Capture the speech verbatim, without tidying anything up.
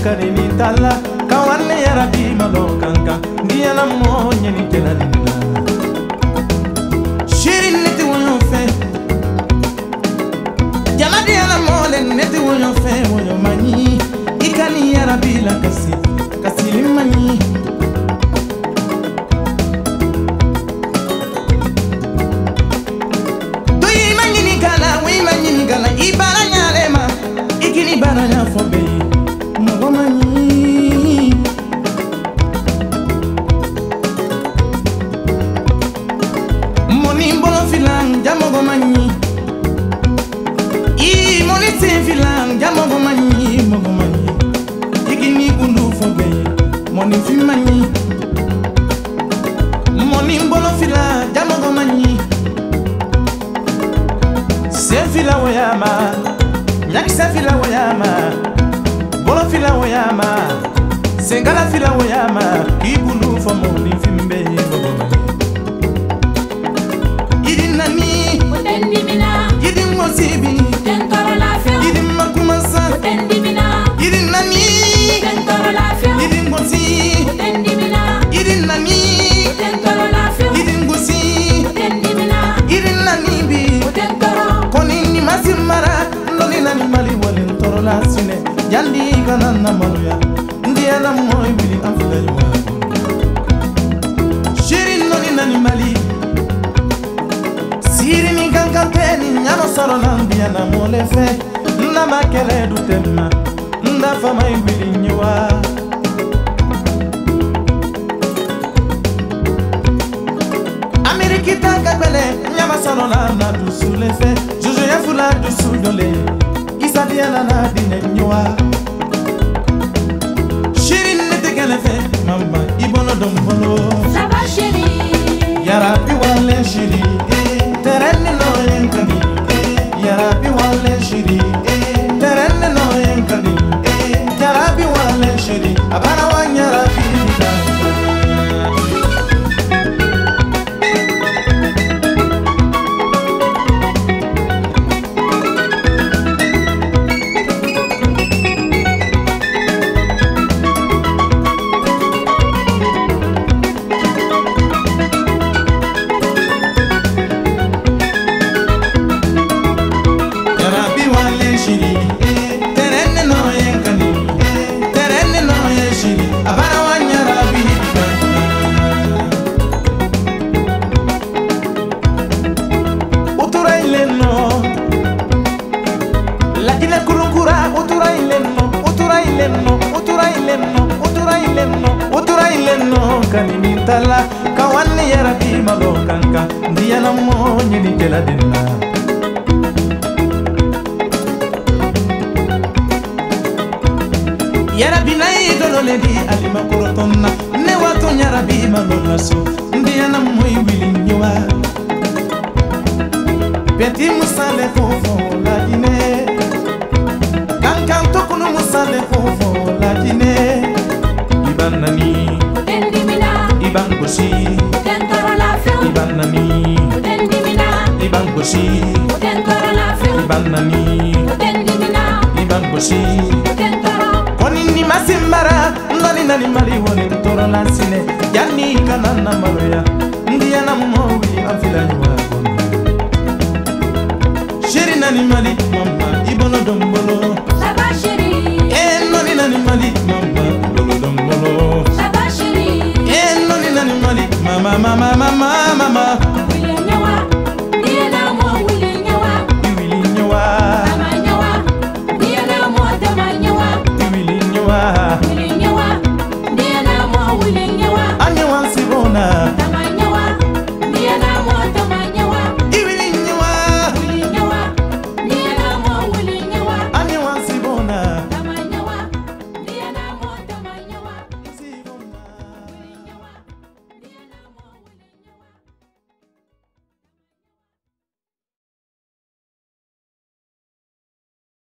karini tala kawanne yarabi malo kanka ndiyana mo nyeni telalina shirin neti wonyo fe jamadi yana mole neti wonyo fe wonyo mani ikani yarabi la kasi kasi limani ibara nyalema ikini bara nya fobe mabomani moni mbolo filang jamogomani i moni se filang jamogomani mogomani ikini kundu fobe moni fimani moni mbolo filang jamogomani Sefila woyama, nyak sefila woyama, bolo fila woyama, sengala fila woyama, kibulu famoni fimbe bogomani. Idin nani, utendi mina, idin mosibi, tentoro la feo, idin makumasa, utendi mina, idin nani, tentoro la feo, idin mosi, utendi mina, idin nani, tentoro la feo, idin gosi, utendi mina, idin nani bi. Masimara ndoni nani mali wale ntoro la sine jandi kana na maluya ndiya na moy bili afla yuma shirin ndoni nani mali siri ni ganga peni nyano soro na ndiya na mole fe na makele du tema nda fama bili nyewa Amerikita kabele nyama soro na na du sule fe fula du sudole isabiana na dinenyoa shirin netegele fe mama ibono dombolo saba shiri yarabi wale shiri terenne no yenkani yarabi wale shiri terenne no yenkani yarabi wale shiri abana wanyarabi Tala kawanne yarabi malo kanka ndiyana mo nyini tela dinna yarabi nay dolole di alima korotonna ne wato yarabi malo naso ndiyana mo wili nyowa beti musale fofo la dine kankan to kunu musale fofo la dine ibanani Ibang gosi, tentoro la feo. Ibang nani, utendi mina. Ibang gosi, tentoro la feo. Ibang nani, utendi mina. Ibang gosi, tentoro. Koni ni masimbara, nani nani mali woni toro la sine. Yani kana na maroya, ndiya na mowi afila nywa. Shiri nani mali mama, ibono dombolo. Saba shiri. Eh nani nani mali mama, ibono dombolo. Saba shiri. Mama, mama, mama, mama, mama.